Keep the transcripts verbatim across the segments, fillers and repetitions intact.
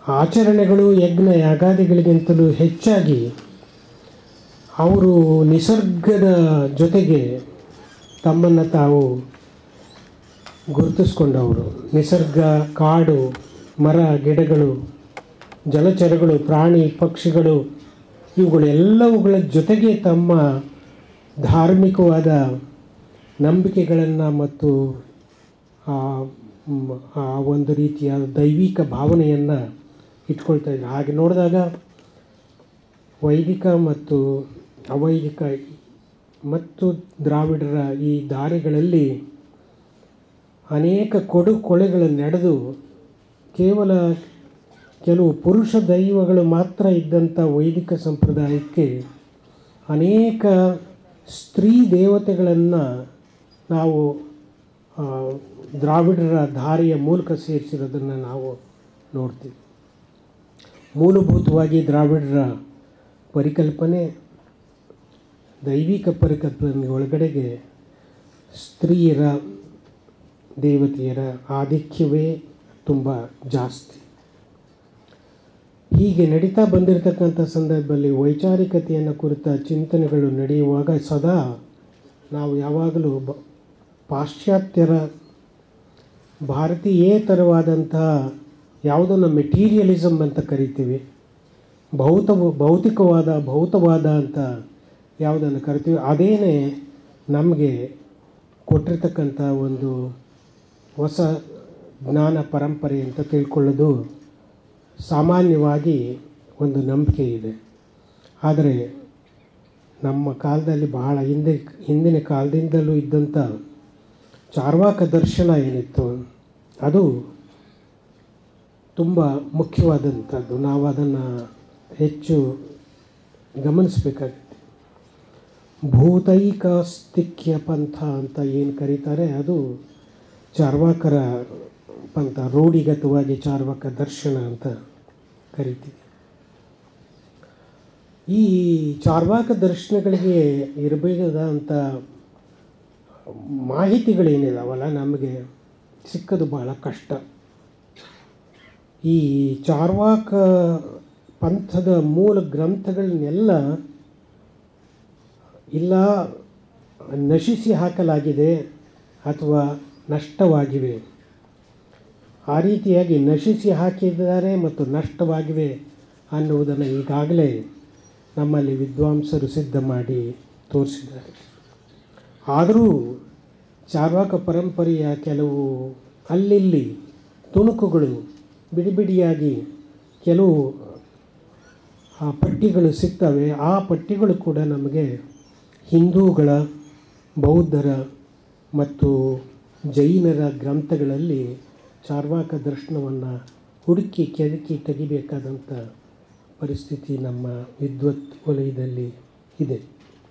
ಆಚರಣೆಗಳು ಯಜ್ಞ ಯಾಗಾದಿಗಳಿಗಿಂತಲೂ ಹೆಚ್ಚಾಗಿ ಅವರು ನಿಸರ್ಗದ ಜೊತೆಗೆ ತಮ್ಮನ್ನು ತಾವು ಗುರುತಿಸ್ಕೊಂಡವರು. ನಿಸರ್ಗ, ಕಾಡು, ಮರ ಗಿಡಗಳು, ಜಲಚರಗಳು, ಪ್ರಾಣಿ ಪಕ್ಷಿಗಳು ಇವುಗಳೆಲ್ಲವುಗಳ ಜೊತೆಗೆ ತಮ್ಮ ಧಾರ್ಮಿಕವಾದ ನಂಬಿಕೆಗಳನ್ನು ಮತ್ತು ಆ ಒಂದು ರೀತಿಯ ದೈವಿಕ ಭಾವನೆಯನ್ನು ಇಟ್ಕೊಳ್ತಾ ಇದ್ದಾರೆ. ಹಾಗೆ ನೋಡಿದಾಗ ವೈದಿಕ ಮತ್ತು ಅವೈದಿಕ ಮತ್ತು ದ್ರಾವಿಡರ ಈ ದಾರಿಗಳಲ್ಲಿ ಅನೇಕ ಕೊಡು ಕೊಳೆಗಳನ್ನು ನಡೆದು ಕೇವಲ ಕೆಲವು ಪುರುಷ ದೈವಗಳು ಮಾತ್ರ ಇದ್ದಂಥ ವೈದಿಕ ಸಂಪ್ರದಾಯಕ್ಕೆ ಅನೇಕ ಸ್ತ್ರೀ ದೇವತೆಗಳನ್ನು ನಾವು ದ್ರಾವಿಡರ ದಾರಿಯ ಮೂಲಕ ಸೇರಿಸಿರೋದನ್ನು ನಾವು ನೋಡ್ತೀವಿ. ಮೂಲಭೂತವಾಗಿ ದ್ರಾವಿಡರ ಪರಿಕಲ್ಪನೆ, ದೈವಿಕ ಪರಿಕಲ್ಪನೆ ಒಳಗಡೆಗೆ ಸ್ತ್ರೀಯರ ದೇವತೆಯರ ಆಧಿಕ್ಯವೇ ತುಂಬ ಜಾಸ್ತಿ. ಹೀಗೆ ನಡೀತಾ ಬಂದಿರತಕ್ಕಂಥ ಸಂದರ್ಭದಲ್ಲಿ ವೈಚಾರಿಕತೆಯನ್ನು ಕುರಿತ ಚಿಂತನೆಗಳು ನಡೆಯುವಾಗ ಸದಾ ನಾವು ಯಾವಾಗಲೂ ಬ ಪಾಶ್ಚಾತ್ಯರ ಭಾರತೀಯೇತರವಾದಂತಹ ಯಾವುದನ್ನು ಮೆಟೀರಿಯಲಿಸಮ್ ಅಂತ ಕರಿತೀವಿ, ಭೌತ ಭೌತಿಕವಾದ ಭೌತವಾದ ಅಂತ ಯಾವುದನ್ನು ಕರಿತೀವಿ, ಅದೇನೇ ನಮಗೆ ಕೊಟ್ಟಿರ್ತಕ್ಕಂಥ ಒಂದು ಹೊಸ ಜ್ಞಾನ ಪರಂಪರೆ ಅಂತ ತಿಳ್ಕೊಳ್ಳೋದು ಸಾಮಾನ್ಯವಾಗಿ ಒಂದು ನಂಬಿಕೆ ಇದೆ. ಆದರೆ ನಮ್ಮ ಕಾಲದಲ್ಲಿ ಬಹಳ ಹಿಂದೆ ಹಿಂದಿನ ಕಾಲದಿಂದಲೂ ಇದ್ದಂಥ ಚಾರ್ವಾಕ ದರ್ಶನ ಏನಿತ್ತು ಅದು ತುಂಬ ಮುಖ್ಯವಾದಂಥದ್ದು. ನಾವು ಅದನ್ನು ಹೆಚ್ಚು ಗಮನಿಸಬೇಕಾಗುತ್ತೆ. ಭೂತೈಕಾಸ್ತಿಕ್ಯ ಪಂಥ ಅಂತ ಏನು ಕರೀತಾರೆ ಅದು ಚಾರ್ವಾಕರ ಪಂಥ, ರೂಢಿಗತವಾಗಿ ಚಾರ್ವಾಕ ದರ್ಶನ ಅಂತ ಕರಿತೀವಿ. ಈ ಚಾರ್ವಾಕ ದರ್ಶನಗಳಿಗೆ ಇರಬೇಕಾದಂಥ ಮಾಹಿತಿಗಳೇನಿದಾವಲ್ಲ ನಮಗೆ ಸಿಕ್ಕದು ಬಹಳ ಕಷ್ಟ. ಈ ಚಾರ್ವಾಕ ಪಂಥದ ಮೂಲ ಗ್ರಂಥಗಳನ್ನೆಲ್ಲ ಇಲ್ಲ ನಶಿಸಿ ಹಾಕಲಾಗಿದೆ ಅಥವಾ ನಷ್ಟವಾಗಿವೆ. ಆ ರೀತಿಯಾಗಿ ನಶಿಸಿ ಹಾಕಿದ್ದಾರೆ ಮತ್ತು ನಷ್ಟವಾಗಿವೆ ಅನ್ನುವುದನ್ನು ಈಗಾಗಲೇ ನಮ್ಮಲ್ಲಿ ವಿದ್ವಾಂಸರು ಸಿದ್ಧ ಮಾಡಿ ತೋರಿಸಿದ್ದಾರೆ. ಆದರೂ ಚಾರ್ವಾಕ ಪರಂಪರೆಯ ಕೆಲವು ಅಲ್ಲಿಲ್ಲಿ ತುಣುಕುಗಳು ಬಿಡಿ ಬಿಡಿಯಾಗಿ ಕೆಲವು ಆ ಪಟ್ಟಿಗಳು ಸಿಗ್ತವೆ. ಆ ಪಟ್ಟಿಗಳು ಕೂಡ ನಮಗೆ ಹಿಂದೂಗಳ, ಬೌದ್ಧರ ಮತ್ತು ಜೈನರ ಗ್ರಂಥಗಳಲ್ಲಿ ಚಾರ್ವಾಕ ದರ್ಶನವನ್ನು ಹುಡುಕಿ ಕೆದಕಿ ತೆಗಿಬೇಕಾದಂಥ ಪರಿಸ್ಥಿತಿ ನಮ್ಮ ವಿದ್ವತ್ ವಲಯದಲ್ಲಿ ಇದೆ.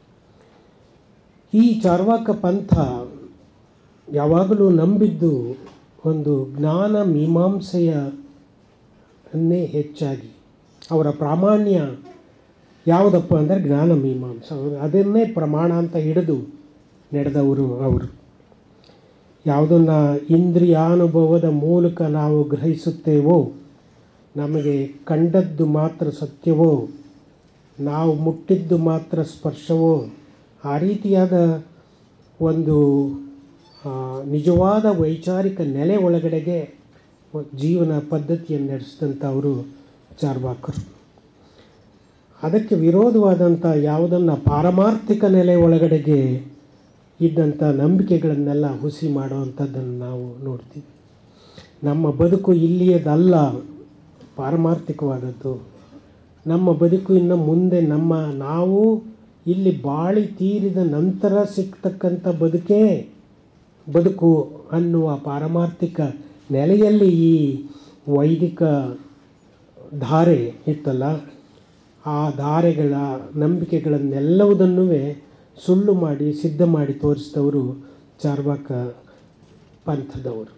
ಈ ಚಾರ್ವಾಕ ಪಂಥ ಯಾವಾಗಲೂ ನಂಬಿದ್ದು ಒಂದು ಜ್ಞಾನ ಮೀಮಾಂಸೆಯನ್ನೇ ಹೆಚ್ಚಾಗಿ. ಅವರ ಪ್ರಾಮಾಣ್ಯ ಯಾವುದಪ್ಪ ಅಂದರೆ ಜ್ಞಾನ ಮೀಮಾಂಸ, ಅದನ್ನೇ ಪ್ರಮಾಣ ಅಂತ ಹಿಡಿದು ನಡೆದವರು ಅವರು. ಯಾವುದನ್ನು ಇಂದ್ರಿಯಾನುಭವದ ಮೂಲಕ ನಾವು ಗ್ರಹಿಸುತ್ತೇವೋ, ನಮಗೆ ಕಂಡದ್ದು ಮಾತ್ರ ಸತ್ಯವೋ, ನಾವು ಮುಟ್ಟಿದ್ದು ಮಾತ್ರ ಸ್ಪರ್ಶವೋ, ಆ ರೀತಿಯಾದ ಒಂದು ನಿಜವಾದ ವೈಚಾರಿಕ ನೆಲೆ ಒಳಗಡೆಗೆ ಜೀವನ ಪದ್ಧತಿಯನ್ನು ನಡೆಸಿದಂಥವರು ಚಾರ್ವಾಕರು. ಅದಕ್ಕೆ ವಿರೋಧವಾದಂಥ ಯಾವುದನ್ನು ಪಾರಮಾರ್ಥಿಕ ನೆಲೆ ಒಳಗಡೆಗೆ ಇದ್ದಂಥ ನಂಬಿಕೆಗಳನ್ನೆಲ್ಲ ಹುಸಿ ಮಾಡುವಂಥದ್ದನ್ನು ನಾವು ನೋಡ್ತೀವಿ. ನಮ್ಮ ಬದುಕು ಇಲ್ಲಿಯದಲ್ಲ, ಪಾರಮಾರ್ಥಿಕವಾದದ್ದು. ನಮ್ಮ ಬದುಕು ಇನ್ನು ಮುಂದೆ ನಮ್ಮ ನಾವು ಇಲ್ಲಿ ಬಾಳಿ ತೀರಿದ ನಂತರ ಸಿಗ್ತಕ್ಕಂಥ ಬದುಕೇ ಬದುಕು ಅನ್ನುವ ಪಾರಮಾರ್ಥಿಕ ನೆಲೆಯಲ್ಲಿ ಈ ವೈದಿಕ ಧಾರೆ ಇತ್ತಲ್ಲ, ಆ ಧಾರೆಗಳ ನಂಬಿಕೆಗಳನ್ನೆಲ್ಲವುದನ್ನೂ ಸುಳ್ಳು ಮಾಡಿ ಸಿದ್ಧ ಮಾಡಿ ತೋರಿಸಿದವರು ಚಾರ್ವಾಕ ಪಂಥದವರು.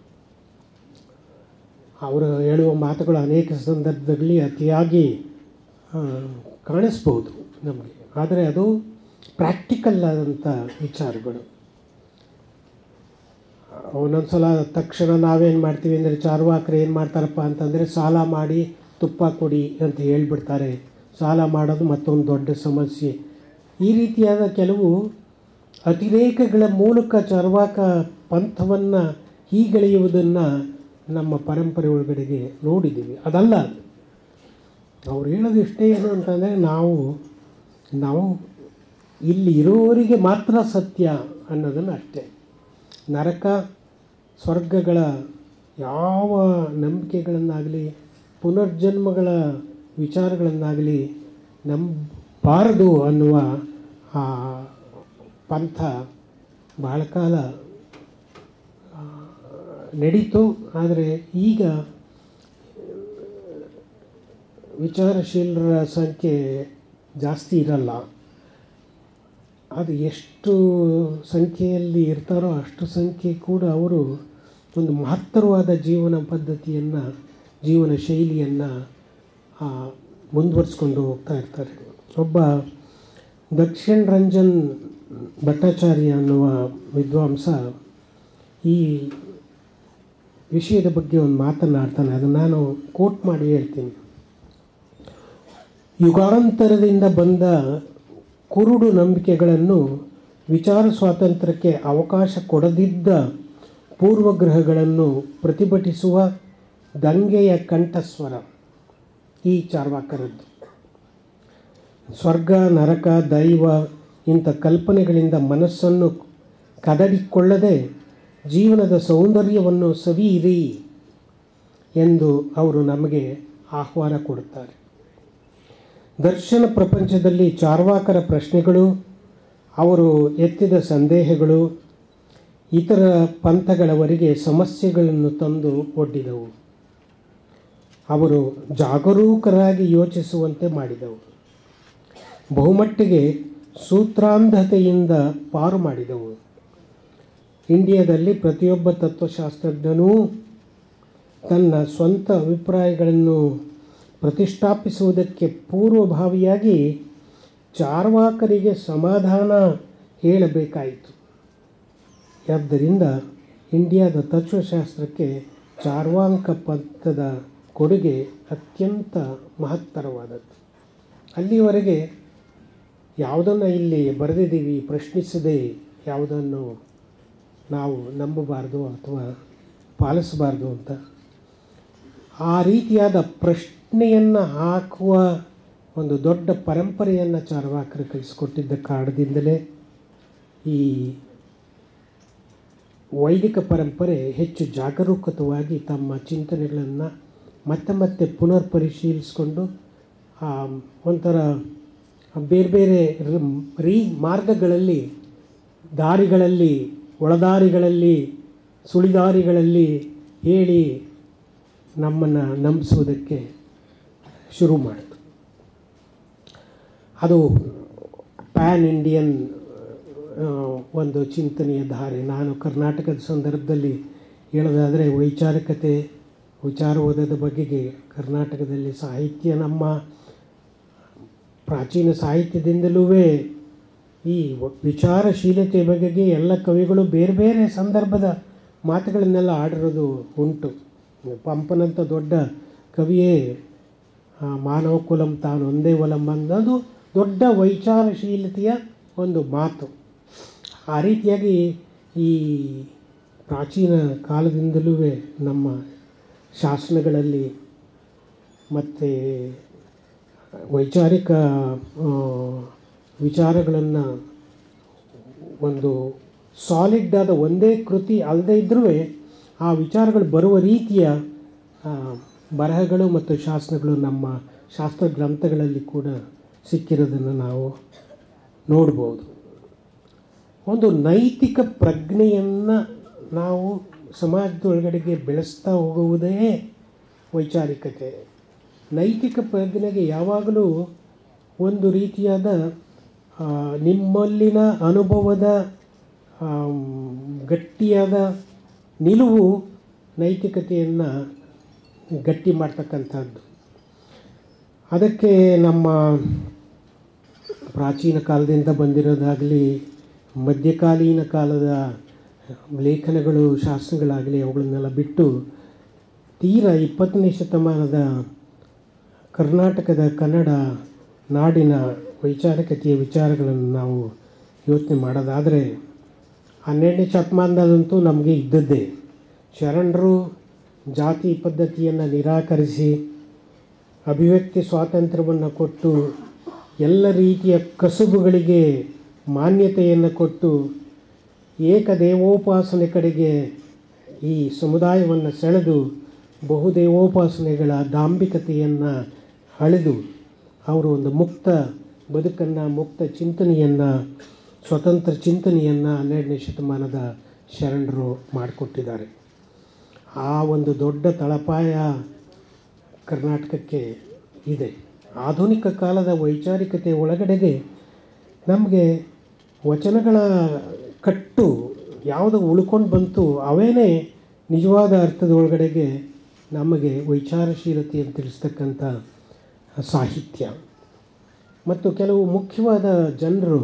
ಅವರು ಹೇಳುವ ಮಾತುಗಳು ಅನೇಕ ಸಂದರ್ಭದಲ್ಲಿ ಅತಿಯಾಗಿ ಕಾಣಿಸ್ಬೋದು ನಮಗೆ, ಆದರೆ ಅದು ಪ್ರಾಕ್ಟಿಕಲ್ ಆದಂಥ ವಿಚಾರಗಳು. ಒಂದೊಂದು ಸಲ ತಕ್ಷಣ ನಾವೇನು ಮಾಡ್ತೀವಿ ಅಂದರೆ ಚಾರ್ವಾಕರು ಏನು ಮಾಡ್ತಾರಪ್ಪ ಅಂತಂದರೆ ಸಾಲ ಮಾಡಿ ತುಪ್ಪ ಕೊಡಿ ಅಂತ ಹೇಳ್ಬಿಡ್ತಾರೆ. ಸಾಲ ಮಾಡೋದು ಮತ್ತೊಂದು ದೊಡ್ಡ ಸಮಸ್ಯೆ. ಈ ರೀತಿಯಾದ ಕೆಲವು ಅತಿರೇಕಗಳ ಮೂಲಕ ಚಾರ್ವಾಕ ಪಂಥವನ್ನು ಹೀಗೆಳೆಯುವುದನ್ನು ನಮ್ಮ ಪರಂಪರೆ ಒಳಗಡೆಗೆ ನೋಡಿದ್ದೀವಿ. ಅದಲ್ಲ, ಅವ್ರು ಹೇಳೋದು ಇಷ್ಟೇ ಏನು ಅಂತಂದರೆ, ನಾವು ನಾವು ಇಲ್ಲಿ ಇರೋರಿಗೆ ಮಾತ್ರ ಸತ್ಯ ಅನ್ನೋದನ್ನು ಅಷ್ಟೇ. ನರಕ ಸ್ವರ್ಗಗಳ ಯಾವ ನಂಬಿಕೆಗಳನ್ನಾಗಲಿ ಪುನರ್ಜನ್ಮಗಳ ವಿಚಾರಗಳನ್ನಾಗಲಿ ನಂಬಬಾರದು ಅನ್ನುವ ಆ ಪಂಥ ಬಹಳ ಕಾಲ ನಡೀತು. ಆದರೆ ಈಗ ವಿಚಾರಶೀಲರ ಸಂಖ್ಯೆ ಜಾಸ್ತಿ ಇರಲ್ಲ. ಅದು ಎಷ್ಟು ಸಂಖ್ಯೆಯಲ್ಲಿ ಇರ್ತಾರೋ ಅಷ್ಟು ಸಂಖ್ಯೆ ಕೂಡ ಅವರು ಒಂದು ಮಹತ್ತರವಾದ ಜೀವನ ಪದ್ಧತಿಯನ್ನು, ಜೀವನ ಶೈಲಿಯನ್ನು ಮುಂದುವರಿಸ್ಕೊಂಡು ಹೋಗ್ತಾ ಇರ್ತಾರೆ. ಒಬ್ಬ ದಕ್ಷಿಣ ರಂಜನ್ ಭಟ್ಟಾಚಾರ್ಯ ಅನ್ನುವ ವಿದ್ವಾಂಸ ಈ ವಿಷಯದ ಬಗ್ಗೆ ಒಂದು ಮಾತನಾಡ್ತಾನೆ. ಅದನ್ನು ನಾನು ಕೋಟ್ ಮಾಡಿ ಹೇಳ್ತೀನಿ. ಯುಗಾಂತರದಿಂದ ಬಂದ ಕುರುಡು ನಂಬಿಕೆಗಳನ್ನು ವಿಚಾರ ಸ್ವಾತಂತ್ರ್ಯಕ್ಕೆ ಅವಕಾಶ ಕೊಡದಿದ್ದ ಪೂರ್ವಗ್ರಹಗಳನ್ನು ಪ್ರತಿಭಟಿಸುವ ದಂಗೆಯ ಕಂಠಸ್ವರ ಈ ಚಾರ್ವಾಕರದ್ದು. ಸ್ವರ್ಗ, ನರಕ, ದೈವ ಇಂಥ ಕಲ್ಪನೆಗಳಿಂದ ಮನಸ್ಸನ್ನು ಕದಡಿಕೊಳ್ಳದೆ ಜೀವನದ ಸೌಂದರ್ಯವನ್ನು ಸವಿಯಿರಿ ಎಂದು ಅವರು ನಮಗೆ ಆಹ್ವಾನ ಕೊಡುತ್ತಾರೆ. ದರ್ಶನ ಪ್ರಪಂಚದಲ್ಲಿ ಚಾರ್ವಾಕರ ಪ್ರಶ್ನೆಗಳು, ಅವರು ಎತ್ತಿದ ಸಂದೇಹಗಳು ಇತರ ಪಂಥಗಳವರಿಗೆ ಸಮಸ್ಯೆಗಳನ್ನು ತಂದು ಒಡ್ಡಿದವು. ಅವರು ಜಾಗರೂಕರಾಗಿ ಯೋಚಿಸುವಂತೆ ಮಾಡಿದವು. ಬಹುಮಟ್ಟಿಗೆ ಸೂತ್ರಾಂಧತೆಯಿಂದ ಪಾರು ಮಾಡಿದವು. ಇಂಡಿಯಾದಲ್ಲಿ ಪ್ರತಿಯೊಬ್ಬ ತತ್ವಶಾಸ್ತ್ರಜ್ಞನೂ ತನ್ನ ಸ್ವಂತ ಅಭಿಪ್ರಾಯಗಳನ್ನು ಪ್ರತಿಷ್ಠಾಪಿಸುವುದಕ್ಕೆ ಪೂರ್ವಭಾವಿಯಾಗಿ ಚಾರ್ವಾಕರಿಗೆ ಸಮಾಧಾನ ಹೇಳಬೇಕಾಯಿತು. ಆದ್ದರಿಂದ ಇಂಡಿಯಾದ ತತ್ವಶಾಸ್ತ್ರಕ್ಕೆ ಚಾರ್ವಾಕ ಪಂಥದ ಕೊಡುಗೆ ಅತ್ಯಂತ ಮಹತ್ತರವಾದದ್ದು. ಅಲ್ಲಿವರೆಗೆ ಯಾವುದನ್ನು ಇಲ್ಲಿ ಬರೆದಿದ್ದೀವಿ ಪ್ರಶ್ನಿಸದೆ ಯಾವುದನ್ನು ನಾವು ನಂಬಬಾರ್ದು ಅಥವಾ ಪಾಲಿಸಬಾರ್ದು ಅಂತ ಆ ರೀತಿಯಾದ ಪ್ರಶ್ನೆಯನ್ನು ಹಾಕುವ ಒಂದು ದೊಡ್ಡ ಪರಂಪರೆಯನ್ನು ಚಾರ್ವಾಕರು ಕಲಿಸಿಕೊಟ್ಟಿದ್ದ ಕಾರಣದಿಂದಲೇ ಈ ವೈದಿಕ ಪರಂಪರೆ ಹೆಚ್ಚು ಜಾಗರೂಕತವಾಗಿ ತಮ್ಮ ಚಿಂತನೆಗಳನ್ನು ಮತ್ತೆ ಮತ್ತೆ ಪುನರ್ ಪರಿಶೀಲಿಸಿಕೊಂಡು ಒಂಥರ ಬೇರೆ ಬೇರೆ ರೀ ಮಾರ್ಗಗಳಲ್ಲಿ, ದಾರಿಗಳಲ್ಲಿ, ಒಳದಾರಿಗಳಲ್ಲಿ, ಸುಳಿದಾರಿಗಳಲ್ಲಿ ಹೇಳಿ ನಮ್ಮನ್ನು ನಂಬಿಸುವುದಕ್ಕೆ ಶುರು ಮಾಡಿತು. ಅದು ಪ್ಯಾನ್ ಇಂಡಿಯನ್ ಒಂದು ಚಿಂತನೆಯ ಧಾರೆ. ನಾನು ಕರ್ನಾಟಕದ ಸಂದರ್ಭದಲ್ಲಿ ಹೇಳೋದಾದರೆ ವೈಚಾರಿಕತೆ, ವಿಚಾರವಾದದ ಬಗೆಗೆ ಕರ್ನಾಟಕದಲ್ಲಿ ಸಾಹಿತ್ಯ, ನಮ್ಮ ಪ್ರಾಚೀನ ಸಾಹಿತ್ಯದಿಂದಲೂ ಈ ವಿಚಾರಶೀಲತೆ ಬಗೆಗೆ ಎಲ್ಲ ಕವಿಗಳು ಬೇರೆ ಬೇರೆ ಸಂದರ್ಭದ ಮಾತುಗಳನ್ನೆಲ್ಲ ಆಡಿರೋದು ಉಂಟು. ಪಂಪನಂಥ ದೊಡ್ಡ ಕವಿಯೇ ಮಾನವ ಕುಲಂ ತಾನು ಒಂದೇ ಒಲಂ ಅನ್ನೋದು ದೊಡ್ಡ ವೈಚಾರಶೀಲತೆಯ ಒಂದು ಮಾತು. ಆ ರೀತಿಯಾಗಿ ಈ ಪ್ರಾಚೀನ ಕಾಲದಿಂದಲೂ ನಮ್ಮ ಶಾಸನಗಳಲ್ಲಿ ಮತ್ತು ವೈಚಾರಿಕ ವಿಚಾರಗಳನ್ನು ಒಂದು ಸಾಲಿಡ್ ಆದ ಒಂದೇ ಕೃತಿ ಅಲ್ಲದೇ ಇದ್ದರೂ ಆ ವಿಚಾರಗಳು ಬರುವ ರೀತಿಯ ಬರಹಗಳು ಮತ್ತು ಶಾಸನಗಳು ನಮ್ಮ ಶಾಸ್ತ್ರ ಗ್ರಂಥಗಳಲ್ಲಿ ಕೂಡ ಸಿಕ್ಕಿರೋದನ್ನು ನಾವು ನೋಡ್ಬೋದು. ಒಂದು ನೈತಿಕ ಪ್ರಜ್ಞೆಯನ್ನು ನಾವು ಸಮಾಜದೊಳಗಡೆಗೆ ಬೆಳೆಸ್ತಾ ಹೋಗುವುದೇ ವೈಚಾರಿಕತೆ. ನೈತಿಕ ಪ್ರಜ್ಞೆಗೆ ಯಾವಾಗಲೂ ಒಂದು ರೀತಿಯಾದ ನಿಮ್ಮಲ್ಲಿನ ಅನುಭವದ ಗಟ್ಟಿಯಾದ ನಿಲುವು ನೈತಿಕತೆಯನ್ನು ಗಟ್ಟಿ ಮಾಡ್ತಕ್ಕಂಥದ್ದು. ಅದಕ್ಕೆ ನಮ್ಮ ಪ್ರಾಚೀನ ಕಾಲದಿಂದ ಬಂದಿರೋದಾಗಲಿ, ಮಧ್ಯಕಾಲೀನ ಕಾಲದ ಲೇಖನಗಳು, ಶಾಸನಗಳಾಗಲಿ, ಅವುಗಳನ್ನೆಲ್ಲ ಬಿಟ್ಟು ತೀರಾ ಇಪ್ಪತ್ತನೇ ಶತಮಾನದ ಕರ್ನಾಟಕದ ಕನ್ನಡ ನಾಡಿನ ವೈಚಾರಿಕತೆಯ ವಿಚಾರಗಳನ್ನು ನಾವು ಯೋಚನೆ ಮಾಡೋದಾದರೆ ಹನ್ನೆರಡನೇ ಶತಮಾನದಲ್ಲಂತೂ ನಮಗೆ ಇದ್ದದ್ದೇ. ಶರಣರು ಜಾತಿ ಪದ್ಧತಿಯನ್ನು ನಿರಾಕರಿಸಿ ಅಭಿವ್ಯಕ್ತಿ ಸ್ವಾತಂತ್ರ್ಯವನ್ನು ಕೊಟ್ಟು ಎಲ್ಲ ರೀತಿಯ ಕಸುಬುಗಳಿಗೆ ಮಾನ್ಯತೆಯನ್ನು ಕೊಟ್ಟು ಏಕದೇವೋಪಾಸನೆ ಕಡೆಗೆ ಈ ಸಮುದಾಯವನ್ನು ಸೆಳೆದು ಬಹುದೇವೋಪಾಸನೆಗಳ ದಾಂಭಿಕತೆಯನ್ನು ಅಳೆದು ಅವರು ಒಂದು ಮುಕ್ತ ಬದುಕನ್ನು, ಮುಕ್ತ ಚಿಂತನೆಯನ್ನು, ಸ್ವತಂತ್ರ ಚಿಂತನೆಯನ್ನು ಹನ್ನೆರಡನೇ ಶತಮಾನದ ಶರಣರು ಮಾಡಿಕೊಟ್ಟಿದ್ದಾರೆ. ಆ ಒಂದು ದೊಡ್ಡ ತಳಪಾಯ ಕರ್ನಾಟಕಕ್ಕೆ ಇದೆ. ಆಧುನಿಕ ಕಾಲದ ವೈಚಾರಿಕತೆ ಒಳಗಡೆಗೆ ನಮಗೆ ವಚನಗಳ ಕಟ್ಟು ಯಾವುದು ಉಳ್ಕೊಂಡು ಬಂತು ಅವೇನೇ ನಿಜವಾದ ಅರ್ಥದ ಒಳಗಡೆಗೆ ನಮಗೆ ವೈಚಾರಶೀಲತೆಯನ್ನು ತಿಳಿಸ್ತಕ್ಕಂಥ ಸಾಹಿತ್ಯ. ಮತ್ತು ಕೆಲವು ಮುಖ್ಯವಾದ ಜನರು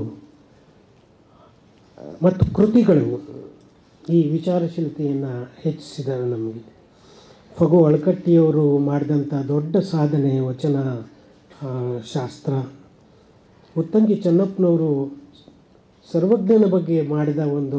ಮತ್ತು ಕೃತಿಗಳು ಈ ವಿಚಾರಶೀಲತೆಯನ್ನು ಹೆಚ್ಚಿಸಿದ್ದಾರೆ. ನಮಗೆ ಫಗು ಅಳಕಟ್ಟಿಯವರು ಮಾಡಿದಂಥ ದೊಡ್ಡ ಸಾಧನೆ ವಚನ ಶಾಸ್ತ್ರ. ಉತ್ತಂಗಿ ಚೆನ್ನಪ್ಪನವರು ಸರ್ವಜ್ಞನ ಬಗ್ಗೆ ಮಾಡಿದ ಒಂದು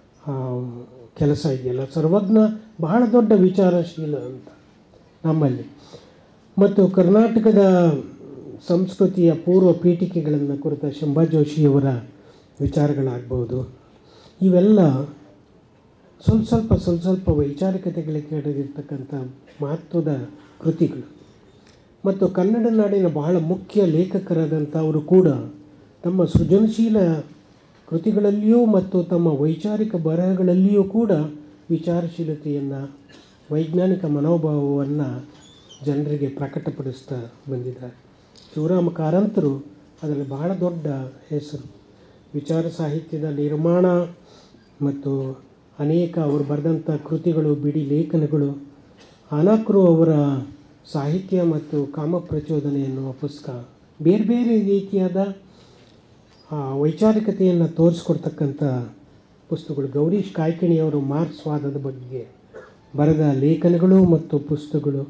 ಕೆಲಸ ಇದೆಯಲ್ಲ, ಸರ್ವಜ್ಞ ಬಹಳ ದೊಡ್ಡ ವಿಚಾರಶೀಲ ಅಂತ ನಮ್ಮಲ್ಲಿ. ಮತ್ತು ಕರ್ನಾಟಕದ ಸಂಸ್ಕೃತಿಯ ಪೂರ್ವ ಪೀಠಿಕೆಗಳನ್ನು ಕುರಿತ ಶಂಭಾ ಜೋಶಿಯವರ ವಿಚಾರಗಳಾಗ್ಬೋದು. ಇವೆಲ್ಲ ಸ್ವಲ್ಪ ಸ್ವಲ್ಪ ಸ್ವಲ್ಪ ಸ್ವಲ್ಪ ವೈಚಾರಿಕತೆಗಳಿಗೆ ಕೆಡಗಿರ್ತಕ್ಕಂಥ ಮಹತ್ವದ ಕೃತಿಗಳು. ಮತ್ತು ಕನ್ನಡ ನಾಡಿನ ಬಹಳ ಮುಖ್ಯ ಲೇಖಕರಾದಂಥವರು ಕೂಡ ತಮ್ಮ ಸೃಜನಶೀಲ ಕೃತಿಗಳಲ್ಲಿಯೂ ಮತ್ತು ತಮ್ಮ ವೈಚಾರಿಕ ಬರಹಗಳಲ್ಲಿಯೂ ಕೂಡ ವಿಚಾರಶೀಲತೆಯನ್ನು, ವೈಜ್ಞಾನಿಕ ಮನೋಭಾವವನ್ನು ಜನರಿಗೆ ಪ್ರಕಟಪಡಿಸ್ತಾ ಬಂದಿದ್ದಾರೆ. ಶಿವರಾಮ ಕಾರಂತರು ಅದರಲ್ಲಿ ಬಹಳ ದೊಡ್ಡ ಹೆಸರು. ವಿಚಾರ ಸಾಹಿತ್ಯದ ನಿರ್ಮಾಣ ಮತ್ತು ಅನೇಕ ಅವರು ಬರೆದಂಥ ಕೃತಿಗಳು, ಬಿಡಿ ಲೇಖನಗಳು, ಅನಕರು ಅವರ ಸಾಹಿತ್ಯ ಮತ್ತು ಕಾಮ ಪ್ರಚೋದನೆ ಎನ್ನುವ ಪುಸ್ತಕ, ಬೇರೆ ಬೇರೆ ರೀತಿಯಾದ ವೈಚಾರಿಕತೆಯನ್ನು ತೋರಿಸ್ಕೊಡ್ತಕ್ಕಂಥ ಪುಸ್ತಕಗಳು. ಗೌರೀಶ್ ಕಾಯ್ಕಿಣಿಯವರು ಮಾರ್ಕ್ಸ್ವಾದದ ಬಗ್ಗೆ ಬರೆದ ಲೇಖನಗಳು ಮತ್ತು ಪುಸ್ತಕಗಳು.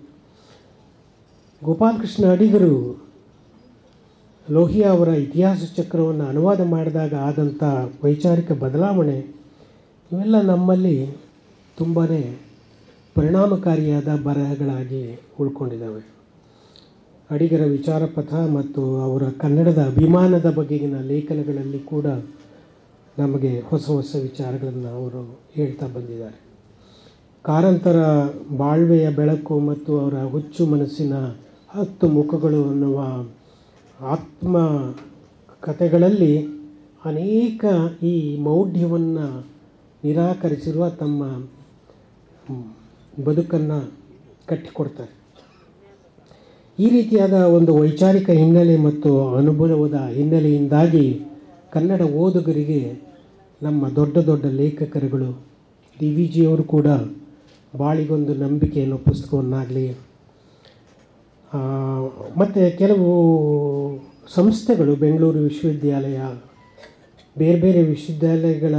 ಗೋಪಾಲಕೃಷ್ಣ ಅಡಿಗರು ಲೋಹಿಯಾ ಅವರ ಇತಿಹಾಸ ಚಕ್ರವನ್ನು ಅನುವಾದ ಮಾಡಿದಾಗ ಆದಂಥ ವೈಚಾರಿಕ ಬದಲಾವಣೆ ಇವೆಲ್ಲ ನಮ್ಮಲ್ಲಿ ತುಂಬಾ ಪರಿಣಾಮಕಾರಿಯಾದ ಬರಹಗಳಾಗಿ ಉಳ್ಕೊಂಡಿದ್ದಾವೆ. ಅಡಿಗರ ವಿಚಾರ ಪಥ ಮತ್ತು ಅವರ ಕನ್ನಡದ ಅಭಿಮಾನದ ಬಗೆಗಿನ ಲೇಖನಗಳಲ್ಲಿ ಕೂಡ ನಮಗೆ ಹೊಸ ಹೊಸ ವಿಚಾರಗಳನ್ನು ಅವರು ಹೇಳ್ತಾ ಬಂದಿದ್ದಾರೆ. ಕಾರಂತರ ಬಾಳ್ವೆಯ ಬೆಳಕು ಮತ್ತು ಅವರ ಹುಚ್ಚು ಮನಸ್ಸಿನ ಹತ್ತು ಮುಖಗಳು ಅನ್ನುವ ಆತ್ಮ ಕಥೆಗಳಲ್ಲಿ ಅನೇಕ ಈ ಮೌಢ್ಯವನ್ನು ನಿರಾಕರಿಸಿರುವ ತಮ್ಮ ಬದುಕನ್ನು ಕಟ್ಟಿಕೊಡ್ತಾರೆ. ಈ ರೀತಿಯಾದ ಒಂದು ವೈಚಾರಿಕ ಹಿನ್ನೆಲೆ ಮತ್ತು ಅನುಭವದ ಹಿನ್ನೆಲೆಯಿಂದಾಗಿ ಕನ್ನಡ ಓದುಗರಿಗೆ ನಮ್ಮ ದೊಡ್ಡ ದೊಡ್ಡ ಲೇಖಕರುಗಳು, ಡಿ ವಿ ಜಿಯವರು ಕೂಡ ಬಾಳಿಗೊಂದು ನಂಬಿಕೆ ಅನ್ನೋ ಪುಸ್ತಕವನ್ನಾಗಲಿ, ಮತ್ತು ಕೆಲವು ಸಂಸ್ಥೆಗಳು, ಬೆಂಗಳೂರು ವಿಶ್ವವಿದ್ಯಾಲಯ, ಬೇರೆ ಬೇರೆ ವಿಶ್ವವಿದ್ಯಾಲಯಗಳ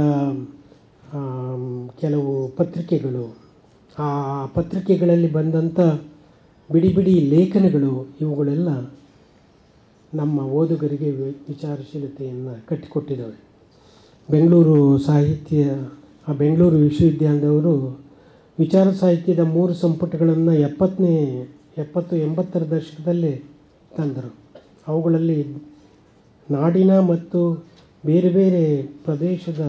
ಕೆಲವು ಪತ್ರಿಕೆಗಳು, ಆ ಪತ್ರಿಕೆಗಳಲ್ಲಿ ಬಂದಂಥ ಬಿಡಿ ಬಿಡಿ ಲೇಖನಗಳು, ಇವುಗಳೆಲ್ಲ ನಮ್ಮ ಓದುಗರಿಗೆ ವಿಚಾರಶೀಲತೆಯನ್ನು ಕಟ್ಟಿಕೊಟ್ಟಿದ್ದಾವೆ. ಬೆಂಗಳೂರು ಸಾಹಿತ್ಯ ಬೆಂಗಳೂರು ವಿಶ್ವವಿದ್ಯಾಲಯದವರು ವಿಚಾರ ಸಾಹಿತ್ಯದ ಮೂರು ಸಂಪುಟಗಳನ್ನು ಎಪ್ಪತ್ತನೇ ಎಪ್ಪತ್ತು ಎಂಬತ್ತರ ದಶಕದಲ್ಲೇ ತಂದರು. ಅವುಗಳಲ್ಲಿ ನಾಡಿನ ಮತ್ತು ಬೇರೆ ಬೇರೆ ಪ್ರದೇಶದ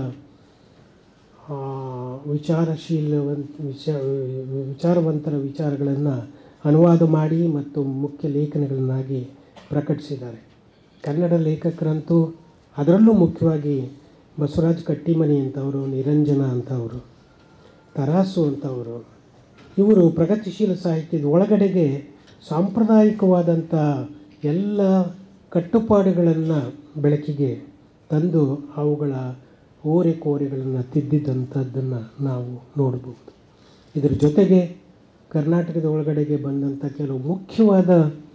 ವಿಚಾರಶೀಲವಂತ ವಿಚಾರ ವಿಚಾರವಂತರ ವಿಚಾರಗಳನ್ನು ಅನುವಾದ ಮಾಡಿ ಮತ್ತು ಮುಖ್ಯ ಲೇಖನಗಳನ್ನಾಗಿ ಪ್ರಕಟಿಸಿದ್ದಾರೆ. ಕನ್ನಡ ಲೇಖಕರಂತೂ ಅದರಲ್ಲೂ ಮುಖ್ಯವಾಗಿ ಬಸವರಾಜ ಕಟ್ಟಿಮನಿ ಅಂತವರು, ನಿರಂಜನ ಅಂತವರು, ತರಾಸು ಅಂತವರು, ಇವರು ಪ್ರಗತಿಶೀಲ ಸಾಹಿತ್ಯದ ಒಳಗಡೆಗೆ ಸಾಂಪ್ರದಾಯಿಕವಾದಂಥ ಎಲ್ಲ ಕಟ್ಟುಪಾಡುಗಳನ್ನು ಬೆಳಕಿಗೆ ತಂದು ಅವುಗಳ ಓರೆಕೋರೆಗಳನ್ನು ತಿದ್ದಿದ್ದಂಥದ್ದನ್ನು ನಾವು ನೋಡ್ಬೋದು. ಇದರ ಜೊತೆಗೆ ಕರ್ನಾಟಕದ ಒಳಗಡೆಗೆ ಬಂದಂಥ ಕೆಲವು ಮುಖ್ಯವಾದ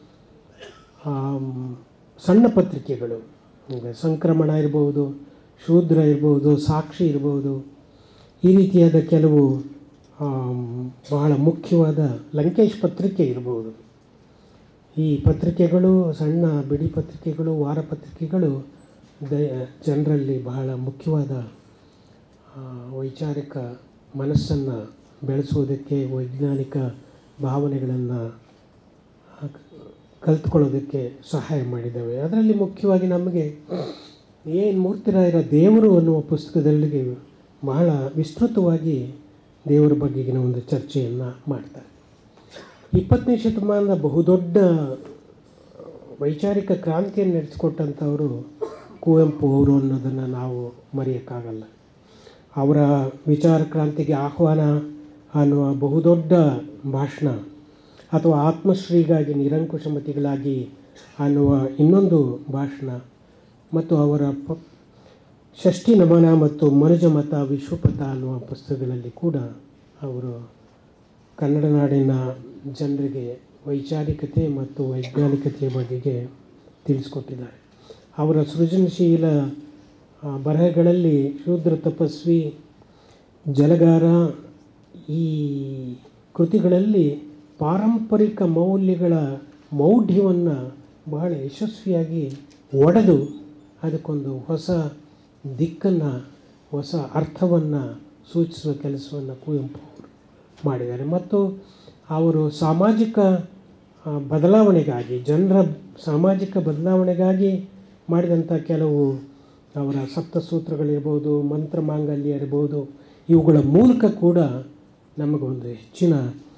ಸಣ್ಣ ಪತ್ರಿಕೆಗಳು, ಈಗ ಸಂಕ್ರಮಣ ಇರ್ಬೋದು, ಶೂದ್ರ ಇರ್ಬೋದು, ಸಾಕ್ಷಿ ಇರ್ಬೋದು, ಈ ರೀತಿಯಾದ ಕೆಲವು ಬಹಳ ಮುಖ್ಯವಾದ ಲಂಕೇಶ್ ಪತ್ರಿಕೆ ಇರ್ಬೋದು, ಈ ಪತ್ರಿಕೆಗಳು, ಸಣ್ಣ ಬಿಡಿ ಪತ್ರಿಕೆಗಳು, ವಾರಪತ್ರಿಕೆಗಳು ದ ಜನರಲ್ಲಿ ಬಹಳ ಮುಖ್ಯವಾದ ವೈಚಾರಿಕ ಮನಸ್ಸನ್ನು ಬೆಳೆಸುವುದಕ್ಕೆ, ವೈಜ್ಞಾನಿಕ ಭಾವನೆಗಳನ್ನು ಕಲ್ತ್ಕೊಳ್ಳೋದಕ್ಕೆ ಸಹಾಯ ಮಾಡಿದ್ದಾವೆ. ಅದರಲ್ಲಿ ಮುಖ್ಯವಾಗಿ ನಮಗೆ ಏನು ಮೂರ್ತಿರಾಯರ ದೇವರು ಅನ್ನುವ ಪುಸ್ತಕದಲ್ಲಿ ಬಹಳ ವಿಸ್ತೃತವಾಗಿ ದೇವರ ಬಗೆಗಿನ ಒಂದು ಚರ್ಚೆಯನ್ನು ಮಾಡ್ತಾರೆ. ಇಪ್ಪತ್ತನೇ ಶತಮಾನದ ಬಹುದೊಡ್ಡ ವೈಚಾರಿಕ ಕ್ರಾಂತಿಯನ್ನು ನಡೆಸಿಕೊಟ್ಟಂಥವರು ಕುವೆಂಪು ಅವರು ಅನ್ನೋದನ್ನು ನಾವು ಮರೆಯೋಕ್ಕಾಗಲ್ಲ. ಅವರ ವಿಚಾರ ಕ್ರಾಂತಿಗೆ ಆಹ್ವಾನ ಅನ್ನುವ ಬಹುದೊಡ್ಡ ಭಾಷಣ, ಅಥವಾ ಆತ್ಮಶ್ರೀಗಾಗಿ ನಿರಂಕುಶಮತಿಗಳಾಗಿ ಅನ್ನುವ ಇನ್ನೊಂದು ಭಾಷಣ, ಮತ್ತು ಅವರ ಪ ಷಷ್ಠಿ ನಮನ ಮತ್ತು ಮನುಜಮತ ವಿಶ್ವಪಥ ಅನ್ನುವ ಪುಸ್ತಕಗಳಲ್ಲಿ ಕೂಡ ಅವರು ಕನ್ನಡ ನಾಡಿನ ಜನರಿಗೆ ವೈಚಾರಿಕತೆ ಮತ್ತು ವೈಜ್ಞಾನಿಕತೆಯ ಬಗೆಗೆ ತಿಳಿಸ್ಕೊಟ್ಟಿದ್ದಾರೆ. ಅವರ ಸೃಜನಶೀಲ ಬರಹಗಳಲ್ಲಿ ಶೂದ್ರ ತಪಸ್ವಿ, ಜಲಗಾರ ಈ ಕೃತಿಗಳಲ್ಲಿ ಪಾರಂಪರಿಕ ಮೌಲ್ಯಗಳ ಮೌಢ್ಯವನ್ನು ಬಹಳ ಯಶಸ್ವಿಯಾಗಿ ಒಡೆದು ಅದಕ್ಕೊಂದು ಹೊಸ ದಿಕ್ಕನ್ನು, ಹೊಸ ಅರ್ಥವನ್ನು ಸೂಚಿಸುವ ಕೆಲಸವನ್ನು ಕುವೆಂಪು ಅವರು ಮಾಡಿದ್ದಾರೆ. ಮತ್ತು ಅವರು ಸಾಮಾಜಿಕ ಬದಲಾವಣೆಗಾಗಿ, ಜನರ ಸಾಮಾಜಿಕ ಬದಲಾವಣೆಗಾಗಿ ಮಾಡಿದಂಥ ಕೆಲವು ಅವರ ಸಪ್ತಸೂತ್ರಗಳಿರ್ಬೋದು, ಮಂತ್ರ ಮಾಂಗಲ್ಯ ಇರ್ಬೋದು, ಇವುಗಳ ಮೂಲಕ ಕೂಡ ನಮಗೊಂದು ಹೆಚ್ಚಿನ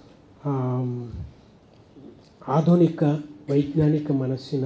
ಆಧುನಿಕ ವೈಜ್ಞಾನಿಕ ಮನಸ್ಸಿನ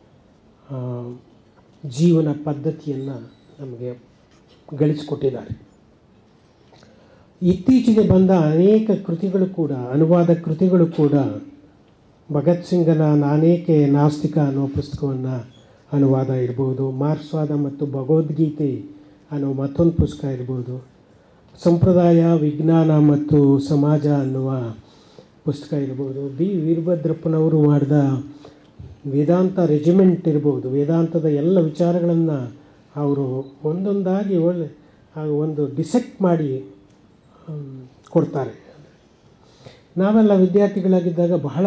ಜೀವನ ಪದ್ಧತಿಯನ್ನು ನಮಗೆ ಗಳಿಸಿಕೊಟ್ಟಿದ್ದಾರೆ. ಇತ್ತೀಚೆಗೆ ಬಂದ ಅನೇಕ ಕೃತಿಗಳು ಕೂಡ, ಅನುವಾದ ಕೃತಿಗಳು ಕೂಡ, ಭಗತ್ ಸಿಂಗನ ನಾನೇಕೆ ನಾಸ್ತಿಕ ಅನ್ನೋ ಪುಸ್ತಕವನ್ನು ಅನುವಾದ ಇರ್ಬೋದು, ಮಾರ್ಕ್ಸ್ವಾದ ಮತ್ತು ಭಗವದ್ಗೀತೆ ಅನ್ನೋ ಮತ್ತೊಂದು ಪುಸ್ತಕ ಇರ್ಬೋದು, ಸಂಪ್ರದಾಯ ವಿಜ್ಞಾನ ಮತ್ತು ಸಮಾಜ ಅನ್ನುವ ಪುಸ್ತಕ ಇರ್ಬೋದು, ಬಿ ವೀರಭದ್ರಪ್ಪನವರು ಮಾಡಿದ ವೇದಾಂತ ರೆಜಿಮೆಂಟ್ ಇರ್ಬೋದು, ವೇದಾಂತದ ಎಲ್ಲ ವಿಚಾರಗಳನ್ನು ಅವರು ಒಂದೊಂದಾಗಿ ಒಳ್ಳೆ ಒಂದು ಡಿಸೆಕ್ಟ್ ಮಾಡಿ ಕೊಡ್ತಾರೆ. ನಾವೆಲ್ಲ ವಿದ್ಯಾರ್ಥಿಗಳಾಗಿದ್ದಾಗ ಬಹಳ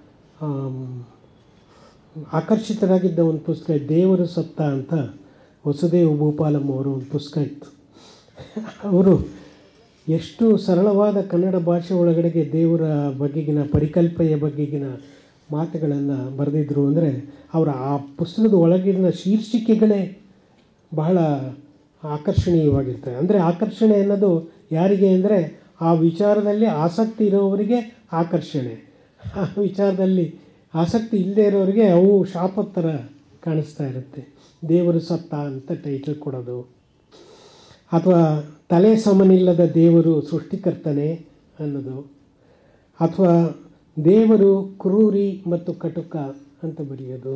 ಆಕರ್ಷಿತರಾಗಿದ್ದ ಒಂದು ಪುಸ್ತಕ ದೇವರು ಸತ್ತ ಅಂತ ವಸುದೇವ ಭೂಪಾಲಂ ಅವರು ಒಂದು ಪುಸ್ತಕ ಇತ್ತು. ಅವರು ಎಷ್ಟು ಸರಳವಾದ ಕನ್ನಡ ಭಾಷೆ ಒಳಗಡೆಗೆ ದೇವರ ಬಗೆಗಿನ ಪರಿಕಲ್ಪನೆಯ ಬಗೆಗಿನ ಮಾತುಗಳನ್ನು ಬರೆದಿದ್ರು ಅಂದರೆ, ಅವರ ಆ ಪುಸ್ತಕದ ಒಳಗಿನ ಶೀರ್ಷಿಕೆಗಳೇ ಬಹಳ ಆಕರ್ಷಣೀಯವಾಗಿರ್ತವೆ. ಅಂದರೆ ಆಕರ್ಷಣೆ ಅನ್ನೋದು ಯಾರಿಗೆ ಅಂದರೆ, ಆ ವಿಚಾರದಲ್ಲಿ ಆಸಕ್ತಿ ಇರೋವರಿಗೆ ಆಕರ್ಷಣೆ, ಆ ವಿಚಾರದಲ್ಲಿ ಆಸಕ್ತಿ ಇಲ್ಲದೆ ಇರೋರಿಗೆ ಅವು ಶಾಪದ ಥರ ಕಾಣಿಸ್ತಾ ಇರುತ್ತೆ. ದೇವರು ಸತ್ತ ಅಂತ ಟೈಟಲ್ ಕೊಡೋದು, ಅಥವಾ ತಲೆ ಸಮನಿಲ್ಲದ ದೇವರು ಸೃಷ್ಟಿಕರ್ತನೆ ಅನ್ನೋದು, ಅಥವಾ ದೇವರು ಕ್ರೂರಿ ಮತ್ತು ಕಟುಕ ಅಂತ ಬರೆಯೋದು,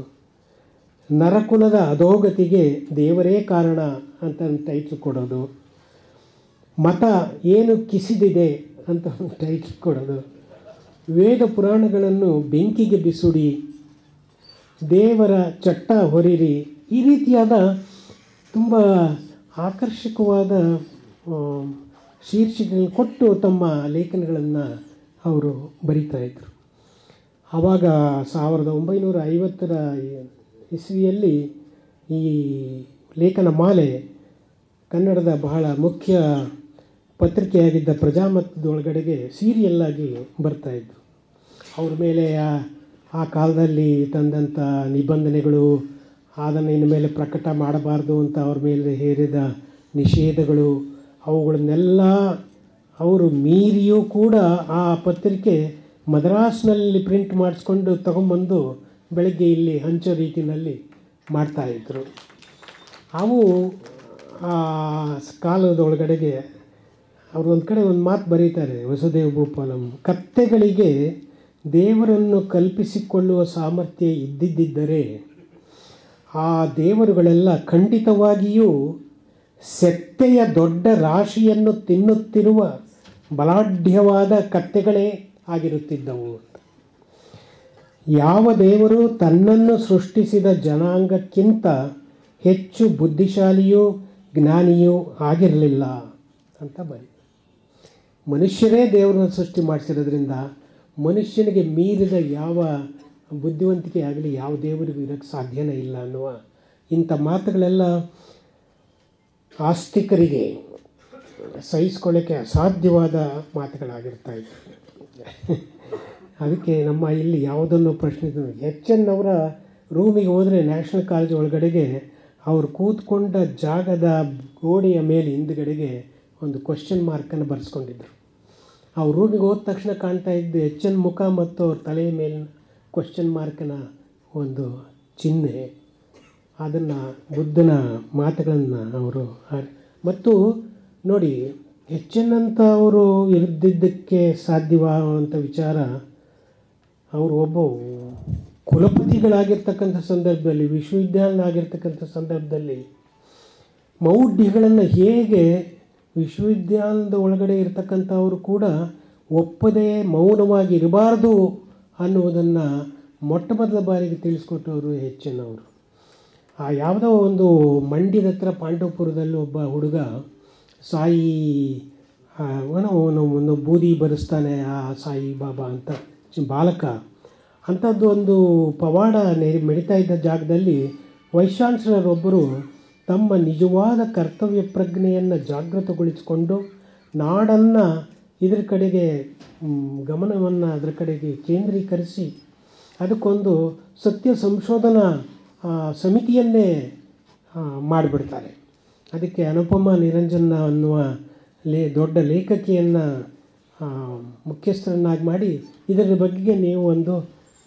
ನರಕುಲದ ಅಧೋಗತಿಗೆ ದೇವರೇ ಕಾರಣ ಅಂತ ಟೈಟ್ಲ್ ಕೊಡೋದು, ಮತ ಏನು ಕಿಸಿದಿದೆ ಅಂತ ಒಂದು ಟೈಟ್ಲ್ ಕೊಡೋದು, ವೇದ ಪುರಾಣಗಳನ್ನು ಬೆಂಕಿಗೆ ಬಿಸುಡಿ, ದೇವರ ಚಟ್ಟ ಹೊರಿರಿ, ಈ ರೀತಿಯಾದ ತುಂಬ ಆಕರ್ಷಕವಾದ ಶೀರ್ಷಿಕೆಗಳನ್ನು ಕೊಟ್ಟು ತಮ್ಮ ಲೇಖನಗಳನ್ನು ಅವರು ಬರೀತಾಯಿದ್ರು. ಆವಾಗ ಸಾವಿರದ ಒಂಬೈನೂರ ಐವತ್ತರ ಇಸ್ವಿಯಲ್ಲಿ ಈ ಲೇಖನ ಮಾಲೆ ಕನ್ನಡದ ಬಹಳ ಮುಖ್ಯ ಪತ್ರಿಕೆಯಾಗಿದ್ದ ಪ್ರಜಾಮತದೊಳಗಡೆಗೆ ಸೀರಿಯಲ್ಲಾಗಿ ಬರ್ತಾಯಿದ್ರು. ಅವ್ರ ಮೇಲೆ ಆ ಕಾಲದಲ್ಲಿ ತಂದಂಥ ನಿಬಂಧನೆಗಳು, ಅದನ್ನು ಇನ್ನು ಮೇಲೆ ಪ್ರಕಟ ಮಾಡಬಾರ್ದು ಅಂತ ಅವ್ರ ಮೇಲೆ ಹೇರಿದ ನಿಷೇಧಗಳು, ಅವುಗಳನ್ನೆಲ್ಲ ಅವರು ಮೀರಿಯೂ ಕೂಡ ಆ ಪತ್ರಿಕೆ ಮದ್ರಾಸ್ನಲ್ಲಿ ಪ್ರಿಂಟ್ ಮಾಡಿಸ್ಕೊಂಡು ತಗೊಂಬಂದು ಬೆಳಗ್ಗೆ ಇಲ್ಲಿ ಹಂಚೋ ರೀತಿಯಲ್ಲಿ ಮಾಡ್ತಾಯಿದ್ರು. ಅವು ಆ ಕಾಲದೊಳಗಡೆಗೆ ಅವರು ಒಂದು ಕಡೆ ಒಂದು ಮಾತು ಬರೀತಾರೆ, ವಸುದೇವ ಭೂಪಾಲಂ, ಕತ್ತೆಗಳಿಗೆ ದೇವರನ್ನು ಕಲ್ಪಿಸಿಕೊಳ್ಳುವ ಸಾಮರ್ಥ್ಯ ಇದ್ದಿದ್ದರೆ ಆ ದೇವರುಗಳೆಲ್ಲ ಖಂಡಿತವಾಗಿಯೂ ಸೆತ್ತೆಯ ದೊಡ್ಡ ರಾಶಿಯನ್ನು ತಿನ್ನುತ್ತಿರುವ ಬಲಾಢ್ಯವಾದ ಕತ್ತೆಗಳೇ ಆಗಿರುತ್ತಿದ್ದವು. ಯಾವ ದೇವರು ತನ್ನನ್ನು ಸೃಷ್ಟಿಸಿದ ಜನಾಂಗಕ್ಕಿಂತ ಹೆಚ್ಚು ಬುದ್ಧಿಶಾಲಿಯೂ ಜ್ಞಾನಿಯೂ ಆಗಿರಲಿಲ್ಲ ಅಂತ ಬರೀ. ಮನುಷ್ಯರೇ ದೇವರನ್ನು ಸೃಷ್ಟಿ ಮಾಡಿಸಿರೋದ್ರಿಂದ ಮನುಷ್ಯನಿಗೆ ಮೀರಿದ ಯಾವ ಬುದ್ಧಿವಂತಿಕೆ ಆಗಲಿ ಯಾವ ದೇವರಿಗೂ ಇರೋಕ್ಕೆ ಸಾಧ್ಯನೇ ಇಲ್ಲ ಅನ್ನುವ ಇಂಥ ಮಾತುಗಳೆಲ್ಲ ಆಸ್ತಿಕರಿಗೆ ಸಹಿಸ್ಕೊಳ್ಳೋಕ್ಕೆ ಅಸಾಧ್ಯವಾದ ಮಾತುಗಳಾಗಿರ್ತಾ ಇತ್ತು. ಅದಕ್ಕೆ ನಮ್ಮ ಇಲ್ಲಿ ಯಾವುದನ್ನು ಪ್ರಶ್ನೆ ಎಚ್ ಎನ್ ಅವರ ರೂಮಿಗೆ ಹೋದರೆ ನ್ಯಾಷನಲ್ ಕಾಲೇಜ್ ಒಳಗಡೆಗೆ ಅವರು ಕೂತ್ಕೊಂಡ ಜಾಗದ ಗೋಡೆಯ ಮೇಲೆ ಹಿಂದುಗಡೆಗೆ ಒಂದು ಕ್ವಶನ್ ಮಾರ್ಕನ್ನು ಬರೆಸ್ಕೊಂಡಿದ್ದರು. ಅವ್ರ ರೂಮಿಗೆ ಹೋದ ತಕ್ಷಣ ಕಾಣ್ತಾ ಇದ್ದು ಎಚ್ ಎನ್ ಮುಖ ಮತ್ತು ಅವ್ರ ತಲೆಯ ಮೇಲಿನ ಕ್ವಶನ್ ಮಾರ್ಕನ ಒಂದು ಚಿಹ್ನೆ. ಅದನ್ನು ಬುದ್ಧನ ಮಾತುಗಳನ್ನು ಅವರು ಮತ್ತು ನೋಡಿ ಎಚ್ ಎನ್ ಅಂತ ಅವರು ಇರದಿದ್ದಕ್ಕೆ ಸಾಧ್ಯವಾಗುವಂಥ ವಿಚಾರ, ಅವರು ಒಬ್ಬ ಕುಲಪತಿಗಳಾಗಿರ್ತಕ್ಕಂಥ ಸಂದರ್ಭದಲ್ಲಿ, ವಿಶ್ವವಿದ್ಯಾಲಯ ಆಗಿರ್ತಕ್ಕಂಥ ಸಂದರ್ಭದಲ್ಲಿ ಮೌಢ್ಯಗಳನ್ನು ಹೇಗೆ ವಿಶ್ವವಿದ್ಯಾಲಯದ ಒಳಗಡೆ ಇರತಕ್ಕಂಥವರು ಕೂಡ ಒಪ್ಪದೇ ಮೌನವಾಗಿ ಇರಬಾರ್ದು ಅನ್ನುವುದನ್ನು ಮೊಟ್ಟ ಮೊದಲ ಬಾರಿಗೆ ತಿಳಿಸ್ಕೊಟ್ಟವರು ಎಚ್ ಎನ್ ಅವರು. ಆ ಯಾವುದೋ ಒಂದು ಮಂಡ್ಯದ ಹತ್ರ ಪಾಂಡವಪುರದಲ್ಲಿ ಒಬ್ಬ ಹುಡುಗ ಸಾಯಿ ಏನೋ ಒಂದು ಬೂದಿ ಬರೆಸ್ತಾನೆ, ಆ ಸಾಯಿ ಬಾಬಾ ಅಂತ ಬಾಲಕ. ಅಂಥದ್ದು ಒಂದು ಪವಾಡ ಮೆಡಿತಾ ಇದ್ದ ಜಾಗದಲ್ಲಿ ವೈಸ್ ಚಾನ್ಸಲರೊಬ್ಬರು ತಮ್ಮ ನಿಜವಾದ ಕರ್ತವ್ಯ ಪ್ರಜ್ಞೆಯನ್ನು ಜಾಗೃತಗೊಳಿಸಿಕೊಂಡು ನಾಡನ್ನು ಇದರ ಕಡೆಗೆ ಗಮನವನ್ನು ಅದರ ಕಡೆಗೆ ಕೇಂದ್ರೀಕರಿಸಿ ಅದಕ್ಕೊಂದು ಸತ್ಯ ಸಂಶೋಧನಾ ಸಮಿತಿಯನ್ನೇ ಮಾಡಿಬಿಡ್ತಾರೆ. ಅದಕ್ಕೆ ಅನುಪಮ ನಿರಂಜನ ಅನ್ನುವ ಲೇ ದೊಡ್ಡ ಲೇಖಕಿಯನ್ನು ಮುಖ್ಯಸ್ಥರನ್ನಾಗಿ ಮಾಡಿ ಇದರ ಬಗ್ಗೆ ನೀವು ಒಂದು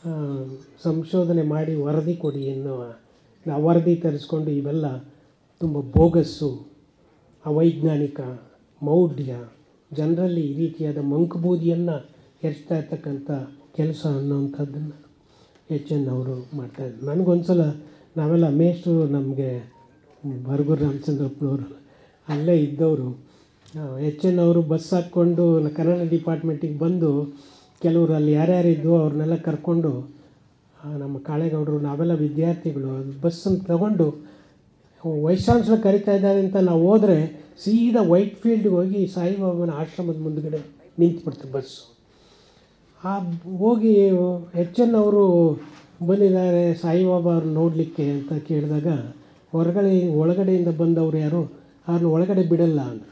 ಸಂಶೋಧನೆ ಮಾಡಿ ವರದಿ ಕೊಡಿ ಎನ್ನುವ ಆ ವರದಿ ತರಿಸ್ಕೊಂಡು ಇವೆಲ್ಲ ತುಂಬ ಬೋಗಸ್ಸು, ಅವೈಜ್ಞಾನಿಕ, ಮೌಢ್ಯ, ಜನರಲ್ಲಿ ಈ ರೀತಿಯಾದ ಮಂಕುಬೂದಿಯನ್ನು ಎರಿಸ್ತಾ ಇರ್ತಕ್ಕಂಥ ಕೆಲಸ ಅನ್ನೋವಂಥದ್ದನ್ನು ಎಚ್ ಎನ್ ಅವರು ಮಾಡ್ತಾಯಿದ್ರು. ನನಗೊಂದು ಸಲ ನಾವೆಲ್ಲ ಮೇಷ್ಟ್ರು, ನಮಗೆ ಬರಗೂರು ರಾಮಚಂದ್ರಪ್ಪನವರು ಅಲ್ಲೇ ಇದ್ದವರು, ಎಚ್ ಎನ್ ಅವರು ಬಸ್ ಹಾಕ್ಕೊಂಡು ಕನ್ನಡ ಡಿಪಾರ್ಟ್ಮೆಂಟಿಗೆ ಬಂದು ಕೆಲವರು ಅಲ್ಲಿ ಯಾರ್ಯಾರಿದ್ದು ಅವ್ರನ್ನೆಲ್ಲ ಕರ್ಕೊಂಡು ನಮ್ಮ ಕಾಳೇಗೌಡರು ನಾವೆಲ್ಲ ವಿದ್ಯಾರ್ಥಿಗಳು ಬಸ್ಸನ್ನು ತಗೊಂಡು ವೈಸ್ ಚಾನ್ಸಲರ್ ಕರಿತಾ ಇದ್ದಾರೆ ಅಂತ ನಾವು ಹೋದರೆ ಸೀದಾ ವೈಟ್ ಫೀಲ್ಡ್ಗೆ ಹೋಗಿ ಸಾಯಿಬಾಬಾನ ಆಶ್ರಮದ ಮುಂದುಗಡೆ ನಿಂತುಬಿಡ್ತು ಬಸ್ಸು. ಆ ಹೋಗಿ ಎಚ್ ಎನ್ ಅವರು ಬಂದಿದ್ದಾರೆ ಸಾಯಿಬಾಬಾ ಅವ್ರು ನೋಡಲಿಕ್ಕೆ ಅಂತ ಕೇಳಿದಾಗ ಹೊರಗಡೆ ಒಳಗಡೆಯಿಂದ ಬಂದವರು ಯಾರು ಅವ್ರನ್ನ ಒಳಗಡೆ ಬಿಡಲ್ಲ ಅಂದರು.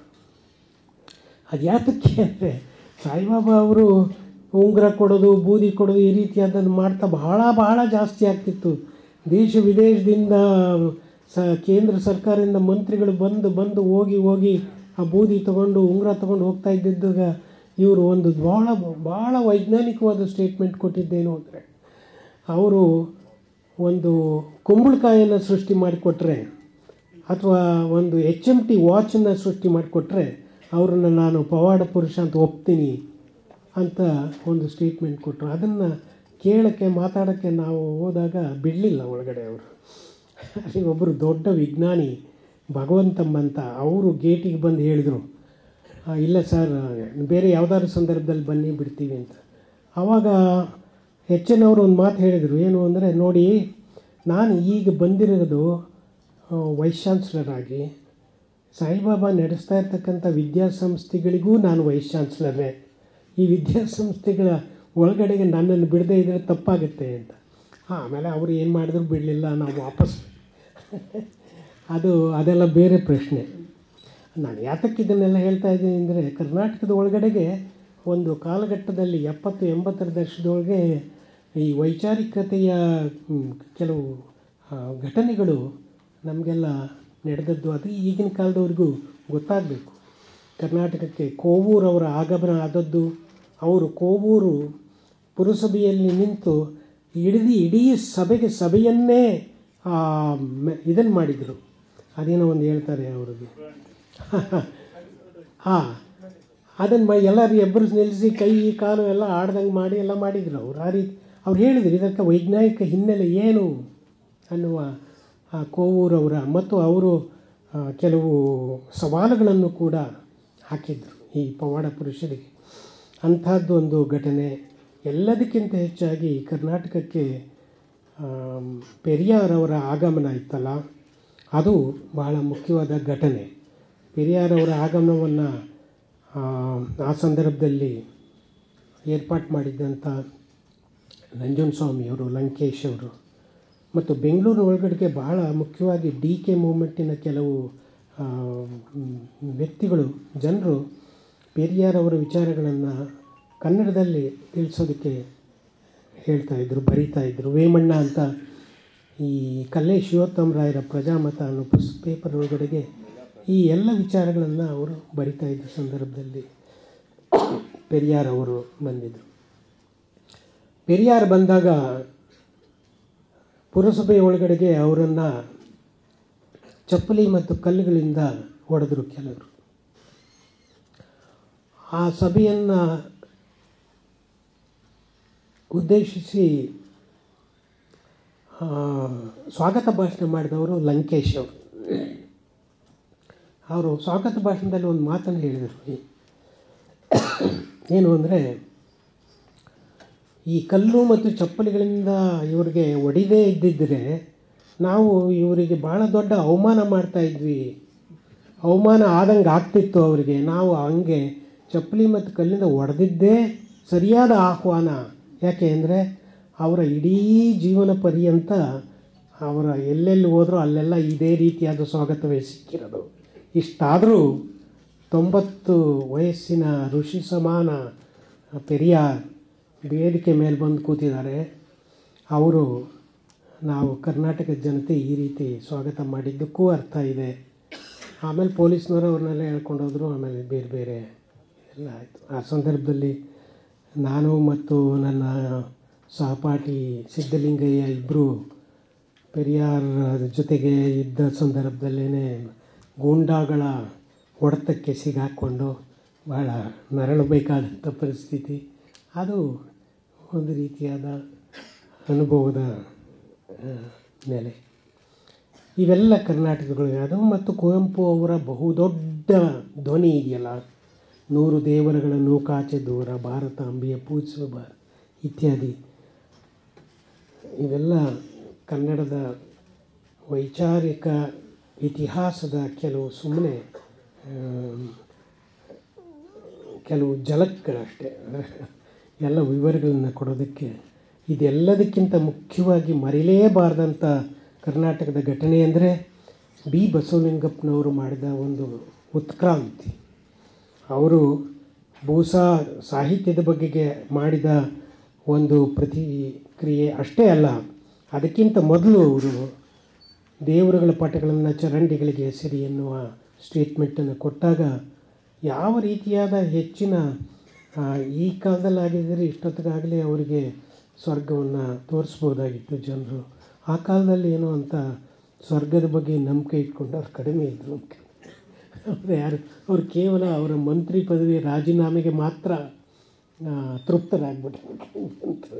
ಅದು ಯಾತಕ್ಕೆ ಅಂದರೆ ಸಾಯಿಬಾಬಾ ಅವರು ಉಂಗುರ ಕೊಡೋದು, ಬೂದಿ ಕೊಡೋದು ಈ ರೀತಿಯಾದದ್ದು ಮಾಡ್ತಾ ಬಹಳ ಬಹಳ ಜಾಸ್ತಿ ಆಗ್ತಿತ್ತು. ದೇಶ ವಿದೇಶದಿಂದ ಸ ಕೇಂದ್ರ ಸರ್ಕಾರದಿಂದ ಮಂತ್ರಿಗಳು ಬಂದು ಬಂದು ಹೋಗಿ ಹೋಗಿ ಆ ಬೂದಿ ತೊಗೊಂಡು ಉಂಗುರ ತೊಗೊಂಡು ಹೋಗ್ತಾ ಇದ್ದಿದ್ದಾಗ ಇವರು ಒಂದು ಭಾಳ ಭಾಳ ವೈಜ್ಞಾನಿಕವಾದ ಸ್ಟೇಟ್ಮೆಂಟ್ ಕೊಟ್ಟಿದ್ದೇನು ಅಂದರೆ, ಅವರು ಒಂದು ಕುಂಬಳಕಾಯನ್ನು ಸೃಷ್ಟಿ ಮಾಡಿಕೊಟ್ರೆ ಅಥವಾ ಒಂದು ಎಚ್ ಎಮ್ ಟಿ ವಾಚನ್ನು ಸೃಷ್ಟಿ ಮಾಡಿಕೊಟ್ರೆ ಅವರನ್ನು ನಾನು ಪವಾಡ ಪುರುಷ ಅಂತ ಒಪ್ತೀನಿ ಅಂತ ಒಂದು ಸ್ಟೇಟ್ಮೆಂಟ್ ಕೊಟ್ಟರು. ಅದನ್ನು ಕೇಳೋಕ್ಕೆ ಮಾತಾಡೋಕ್ಕೆ ನಾವು ಹೋದಾಗ ಬಿಡಲಿಲ್ಲ ಒಳಗಡೆ ಅವರು. ಅಲ್ಲಿ ಒಬ್ಬರು ದೊಡ್ಡ ವಿಜ್ಞಾನಿ ಭಗವಂತಮ್ಮ ಅಂತ ಅವರು ಗೇಟಿಗೆ ಬಂದು ಹೇಳಿದರು, ಇಲ್ಲ ಸರ್ ಬೇರೆ ಯಾವುದಾದ್ರು ಸಂದರ್ಭದಲ್ಲಿ ಬನ್ನಿ ಬಿಡ್ತೀವಿ ಅಂತ. ಆವಾಗ ಎಚ್ ಎನ್ ಅವರು ಒಂದು ಮಾತು ಹೇಳಿದರು, ಏನು ಅಂದರೆ, ನೋಡಿ ನಾನು ಈಗ ಬಂದಿರೋದು ವೈಸ್ ಚಾನ್ಸಲರ್ ಆಗಿ, ಸಾಯಿಬಾಬಾ ನಡೆಸ್ತಾ ಇರ್ತಕ್ಕಂಥ ವಿದ್ಯಾಸಂಸ್ಥೆಗಳಿಗೂ ನಾನು ವೈಸ್ ಚಾನ್ಸಲರೇ. ಈ ವಿದ್ಯಾಸಂಸ್ಥೆಗಳ ಒಳಗಡೆಗೆ ನನ್ನನ್ನು ಬಿಡದೇ ಇದ್ದರೆ ತಪ್ಪಾಗುತ್ತೆ ಅಂತ. ಆಮೇಲೆ ಅವರು ಏನು ಮಾಡಿದ್ರು ಬಿಡಲಿಲ್ಲ, ನಾವು ವಾಪಸ್ ಅದು ಅದೆಲ್ಲ ಬೇರೆ ಪ್ರಶ್ನೆ. ನಾನು ಯಾತಕ್ಕೆ ಇದನ್ನೆಲ್ಲ ಹೇಳ್ತಾ ಇದ್ದೀನಿ ಅಂದರೆ, ಕರ್ನಾಟಕದ ಒಳಗಡೆಗೆ ಒಂದು ಕಾಲಘಟ್ಟದಲ್ಲಿ ಎಪ್ಪತ್ತು ಎಂಬತ್ತರ ದಶಕದೊಳಗೆ ಈ ವೈಚಾರಿಕತೆಯ ಕೆಲವು ಘಟನೆಗಳು ನಮಗೆಲ್ಲ ನಡೆದದ್ದು. ಅದು ಈಗಿನ ಕಾಲದವ್ರಿಗೂ ಗೊತ್ತಾಗಬೇಕು. ಕರ್ನಾಟಕಕ್ಕೆ ಕೋವೂರವರ ಆಗಮನ ಆದದ್ದು, ಅವರು ಕೋವೂರು ಪುರಸಭೆಯಲ್ಲಿ ನಿಂತು ಹಿಡಿದು ಇಡೀ ಸಭೆಗೆ ಸಭೆಯನ್ನೇ ಇದನ್ನು ಮಾಡಿದರು. ಅದೇನೋ ಒಂದು ಹೇಳ್ತಾರೆ ಅವ್ರಿಗೆ, ಹಾಂ ಅದನ್ನು ಮ ಎಲ್ಲರೂ ಎಬ್ಬರು ನಿಲ್ಲಿಸಿ ಕೈ ಕಾಲು ಎಲ್ಲ ಆಡ್ದಂಗೆ ಮಾಡಿ ಎಲ್ಲ ಮಾಡಿದರು ಅವರು. ಆ ರೀತಿ ಅವ್ರು ಹೇಳಿದರು ಇದಕ್ಕೆ ವೈಜ್ಞಾನಿಕ ಹಿನ್ನೆಲೆ ಏನು ಅನ್ನುವ ಆ ಕೋವೂರವರ ಮತ್ತು ಅವರು ಕೆಲವು ಸವಾಲುಗಳನ್ನು ಕೂಡ ಹಾಕಿದರು ಈ ಪವಾಡ ಪುರುಷರಿಗೆ. ಅಂಥದ್ದು ಒಂದು ಘಟನೆ. ಎಲ್ಲದಕ್ಕಿಂತ ಹೆಚ್ಚಾಗಿ ಕರ್ನಾಟಕಕ್ಕೆ ಪೆರಿಯಾರವರ ಆಗಮನ ಇತ್ತಲ್ಲ, ಅದು ಬಹಳ ಮುಖ್ಯವಾದ ಘಟನೆ. ಪೆರಿಯಾರವರ ಆಗಮನವನ್ನು ಆ ಸಂದರ್ಭದಲ್ಲಿ ಏರ್ಪಾಟ್ ಮಾಡಿದ್ದಂಥ ನಂಜನಸ್ವಾಮಿಯವರು, ಲಂಕೇಶ್ ಅವರು, ಮತ್ತು ಬೆಂಗಳೂರು ಒಳಗಡೆಗೆ ಬಹಳ ಮುಖ್ಯವಾಗಿ ಡಿ ಕೆ ಮೂಮೆಂಟಿನ ಕೆಲವು ವ್ಯಕ್ತಿಗಳು, ಜನರು ಪೆರಿಯಾರ್ ಅವರ ವಿಚಾರಗಳನ್ನು ಕನ್ನಡದಲ್ಲಿ ತಿಳಿಸೋದಕ್ಕೆ ಹೇಳ್ತಾಯಿದ್ರು, ಬರೀತಾಯಿದ್ರು. ವೇಮಣ್ಣ ಅಂತ ಈ ಕಲ್ಲೆ ಶಿವೋತ್ತಮ ರಾಯರ ಪ್ರಜಾಮತ ಅನ್ನೋ ಪುಸ್ ಪೇಪರ್ ಒಳಗಡೆಗೆ ಈ ಎಲ್ಲ ವಿಚಾರಗಳನ್ನು ಅವರು ಬರಿತಾಯಿದ್ದ ಸಂದರ್ಭದಲ್ಲಿ ಪೆರಿಯಾರ್ ಅವರು ಬಂದಿದ್ದರು. ಪೆರಿಯಾರ್ ಬಂದಾಗ ಪುರಸಭೆ ಒಳಗಡೆಗೆ ಅವರನ್ನು ಚಪ್ಪಲಿ ಮತ್ತು ಕಲ್ಲುಗಳಿಂದ ಹೊಡೆದರು ಕೆಲವರು. ಆ ಸಭೆಯನ್ನು ಉದ್ದೇಶಿಸಿ ಸ್ವಾಗತ ಭಾಷಣ ಮಾಡಿದವರು ಲಂಕೇಶ್ ಅವರು. ಅವರು ಸ್ವಾಗತ ಭಾಷಣದಲ್ಲಿ ಒಂದು ಮಾತನ್ನು ಹೇಳಿದರು. ಏನು ಅಂದರೆ, ಈ ಕಲ್ಲು ಮತ್ತು ಚಪ್ಪಲಿಗಳಿಂದ ಇವರಿಗೆ ಹೊಡಿದೇ ಇದ್ದಿದ್ದರೆ ನಾವು ಇವರಿಗೆ ಭಾಳ ದೊಡ್ಡ ಅವಮಾನ ಮಾಡ್ತಾಯಿದ್ವಿ, ಅವಮಾನ ಆದಂಗೆ ಆಗ್ತಿತ್ತು ಅವರಿಗೆ. ನಾವು ಹಂಗೆ ಚಪ್ಪಲಿ ಮತ್ತು ಕಲ್ಲಿಂದ ಹೊಡೆದಿದ್ದೇ ಸರಿಯಾದ ಆಹ್ವಾನ. ಯಾಕೆ ಅಂದರೆ ಅವರ ಇಡೀ ಜೀವನ ಪರ್ಯಂತ ಅವರ ಎಲ್ಲೆಲ್ಲಿ ಹೋದರೂ ಅಲ್ಲೆಲ್ಲ ಇದೇ ರೀತಿಯಾದ ಸ್ವಾಗತವೇ ಸಿಕ್ಕಿರೋದು. ಇಷ್ಟಾದರೂ ತೊಂಬತ್ತು ವಯಸ್ಸಿನ ಋಷಿ ಸಮಾನ ಪೆರಿಯಾರ್ ವೇದಿಕೆ ಮೇಲೆ ಬಂದು ಕೂತಿದ್ದಾರೆ. ಅವರು ನಾವು ಕರ್ನಾಟಕದ ಜನತೆ ಈ ರೀತಿ ಸ್ವಾಗತ ಮಾಡಿದ್ದಕ್ಕೂ ಅರ್ಥ ಇದೆ. ಆಮೇಲೆ ಪೊಲೀಸ್ನವರು ಅವ್ರನ್ನೆಲ್ಲ ಹೇಳ್ಕೊಂಡೋದ್ರು. ಆಮೇಲೆ ಬೇರೆ ಬೇರೆ ಎಲ್ಲ ಆಯಿತು. ಆ ಸಂದರ್ಭದಲ್ಲಿ ನಾನು ಮತ್ತು ನನ್ನ ಸಹಪಾಠಿ ಸಿದ್ದಲಿಂಗಯ್ಯ ಇಬ್ಬರು ಪೆರಿಯಾರ್ ಜೊತೆಗೆ ಇದ್ದ ಸಂದರ್ಭದಲ್ಲೇ ಗೂಂಡಾಗಳ ಹೊಡೆತಕ್ಕೆ ಸಿಗಾಕ್ಕೊಂಡು ಭಾಳ ನರಳಬೇಕಾದಂಥ ಪರಿಸ್ಥಿತಿ. ಅದು ಒಂದು ರೀತಿಯಾದ ಅನುಭವದ ನೆಲೆ. ಇವೆಲ್ಲ ಕರ್ನಾಟಕಗಳು. ಅದು ಮತ್ತು ಕುವೆಂಪು ಅವರ ಬಹುದೊಡ್ಡ ಧ್ವನಿ ಇದೆಯಲ್ಲ, ನೂರು ದೇವರುಗಳ ನೂಕಾಚೆ ದೂರ, ಭಾರತ ಅಂಬೆಯ ಪೂಜಿಸುವ ಭಾರ ಇತ್ಯಾದಿ, ಇವೆಲ್ಲ ಕನ್ನಡದ ವೈಚಾರಿಕ ಇತಿಹಾಸದ ಕೆಲವು ಸುಮ್ಮನೆ ಕೆಲವು ಝಲಕ್ಗಳಷ್ಟೇ, ಎಲ್ಲ ವಿವರಗಳನ್ನು ಕೊಡೋದಕ್ಕೆ. ಇದೆಲ್ಲದಕ್ಕಿಂತ ಮುಖ್ಯವಾಗಿ ಮರಿಲೇಬಾರ್ದಂಥ ಕರ್ನಾಟಕದ ಘಟನೆ ಅಂದರೆ ಬಿ ಬಸವಲಿಂಗಪ್ಪನವರು ಮಾಡಿದ ಒಂದು ಉತ್ಕ್ರಾಂತಿ. ಅವರು ಭೂಸಾ ಸಾಹಿತ್ಯದ ಬಗೆಗೆ ಮಾಡಿದ ಒಂದು ಪ್ರತಿಕ್ರಿಯೆ ಅಷ್ಟೇ ಅಲ್ಲ, ಅದಕ್ಕಿಂತ ಮೊದಲು ಅವರು ದೇವರುಗಳ ಪಟಗಳನ್ನು ಚರಂಡಿಗಳಿಗೆ ಹೆಸರಿ ಎನ್ನುವ ಸ್ಟೇಟ್ಮೆಂಟನ್ನು ಕೊಟ್ಟಾಗ ಯಾವ ರೀತಿಯಾದ ಹೆಚ್ಚಿನ ಈ ಕಾಲದಲ್ಲಾಗಿದ್ದರೆ ಇಷ್ಟೊತ್ತಿಗಾಗಲೇ ಅವರಿಗೆ ಸ್ವರ್ಗವನ್ನು ತೋರಿಸ್ಬೋದಾಗಿತ್ತು ಜನರು. ಆ ಕಾಲದಲ್ಲಿ ಏನೋ ಅಂತ ಸ್ವರ್ಗದ ಬಗ್ಗೆ ನಂಬಿಕೆ ಇಟ್ಕೊಂಡು ಅವ್ರು ಕಡಿಮೆ ಇದ್ದರು. ಅವರು ಯಾರು ಅವರು ಕೇವಲ ಅವರ ಮಂತ್ರಿ ಪದವಿ ರಾಜೀನಾಮೆಗೆ ಮಾತ್ರ ತೃಪ್ತರಾಗ್ಬಿಟ್ರು.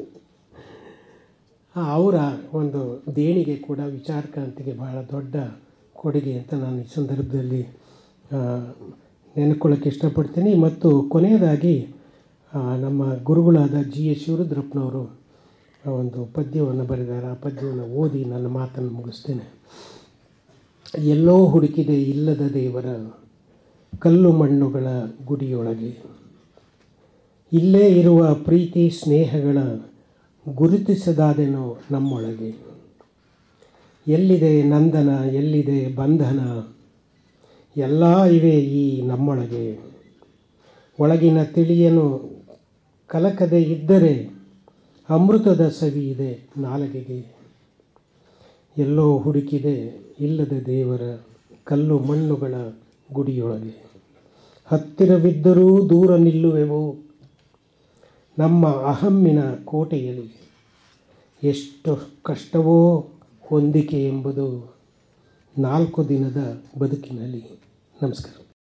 ಅವರ ಒಂದು ದೇಣಿಗೆ ಕೂಡ ವಿಚಾರಕ್ರಾಂತಿಗೆ ಬಹಳ ದೊಡ್ಡ ಕೊಡುಗೆ ಅಂತ ನಾನು ಈ ಸಂದರ್ಭದಲ್ಲಿ ನೆನ್ಕೊಳ್ಳೋಕ್ಕೆ ಇಷ್ಟಪಡ್ತೀನಿ. ಮತ್ತು ಕೊನೆಯದಾಗಿ ನಮ್ಮ ಗುರುಗಳಾದ ಜಿ ಎಸ್ ಶಿವರುದ್ರಪ್ಪನವರು ಒಂದು ಪದ್ಯವನ್ನು ಬರೆದಾರೆ. ಆ ಪದ್ಯವನ್ನು ಓದಿ ನನ್ನ ಮಾತನ್ನು ಮುಗಿಸ್ತೇನೆ. ಎಲ್ಲೋ ಹುಡುಕಿದೆ ಇಲ್ಲದ ದೇವರ ಕಲ್ಲು ಮಣ್ಣುಗಳ ಗುಡಿಯೊಳಗೆ, ಇಲ್ಲೇ ಇರುವ ಪ್ರೀತಿ ಸ್ನೇಹಗಳ ಗುರುತಿಸದಾದೆನೋ ನಮ್ಮೊಳಗೆ. ಎಲ್ಲಿದೆ ನಂದನ ಎಲ್ಲಿದೆ ಬಂಧನ, ಎಲ್ಲ ಇವೆ ಈ ನಮ್ಮೊಳಗೆ. ಒಳಗಿನ ತಿಳಿಯನು ಕಲಕದೆ ಇದ್ದರೆ ಅಮೃತದ ಸವಿ ಇದೆ ನಾಲಗೆಗೆ. ಎಲ್ಲೋ ಹುಡುಕಿದೆ ಇಲ್ಲದ ದೇವರ ಕಲ್ಲು ಮಣ್ಣುಗಳ ಗುಡಿಯೊಳಗೆ. ಹತ್ತಿರವಿದ್ದರೂ ದೂರ ನಿಲ್ಲುವೆವು ನಮ್ಮ ಅಹಮ್ಮಿನ ಕೋಟೆಯಲ್ಲಿ. ಎಷ್ಟು ಕಷ್ಟವೋ ಹೊಂದಿಕೆ ಎಂಬುದು ನಾಲ್ಕು ದಿನದ ಬದುಕಿನಲ್ಲಿ. ನಮಸ್ಕಾರ.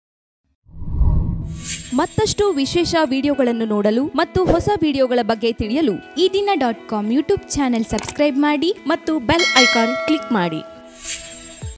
ಮತ್ತಷ್ಟು ವಿಶೇಷ ವಿಡಿಯೋಗಳನ್ನು ನೋಡಲು ಮತ್ತು ಹೊಸ ವಿಡಿಯೋಗಳ ಬಗ್ಗೆ ತಿಳಿಯಲು Ee Dina dot com YouTube channel subscribe ಮಾಡಿ ಮತ್ತು ಬೆಲ್ ಐಕಾನ್ ಕ್ಲಿಕ್ ಮಾಡಿ.